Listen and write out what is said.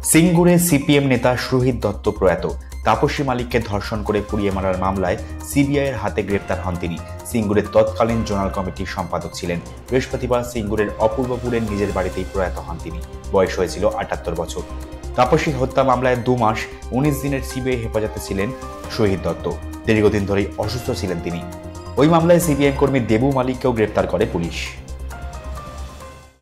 সিঙ্গুরে CPM নেতা শহীদ দত্ত প্রয়াত। তাপসী মালিককে ধর্ষণ করে পুড়িয়ে মারার মামলায় সিবিআইয়ের হাতে গ্রেপ্তার হন তিনি। সিঙ্গুরের তৎকালীন জোনাল কমিটির সম্পাদক ছিলেন। বৃহস্পতিবার সিঙ্গুরের অপূর্বপুরের নিজের বাড়িতেই প্রয়াত হন তিনি। বয়স হয়েছিল ৭৮ বছর। তাপসী হত্যা মামলায় ২ মাস ১৯ দিনের সিবিআই হেফাজতে ছিলেন শহীদ দত্ত। দীর্ঘদিন ধরেই অসুস্থ ছিলেন তিনি। ওই মামলায় সিপিএম কর্মী দেবু মালিককেও গ্রেপ্তার করে পুলিশ।